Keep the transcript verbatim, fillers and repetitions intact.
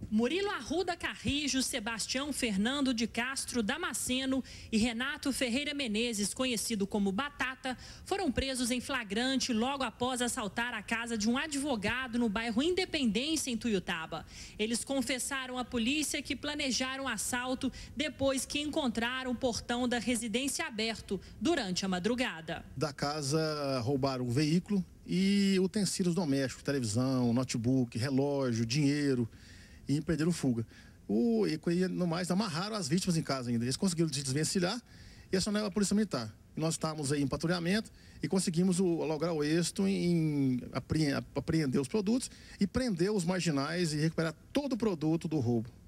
Murilo Arruda Carrijo, Sebastião Fernando de Castro Damasceno e Renato Ferreira Menezes, conhecido como Batata, foram presos em flagrante logo após assaltar a casa de um advogado no bairro Independência, em Tuiutaba. Eles confessaram à polícia que planejaram o assalto depois que encontraram o portão da residência aberto durante a madrugada. Da casa roubaram um veículo e utensílios domésticos, televisão, notebook, relógio, dinheiro, e empreenderam fuga. O, e, no mais, amarraram as vítimas em casa ainda. Eles conseguiram se desvencilhar e acionaram a polícia militar. Nós estávamos aí em patrulhamento e conseguimos o, lograr o êxito em apreender os produtos e prender os marginais e recuperar todo o produto do roubo.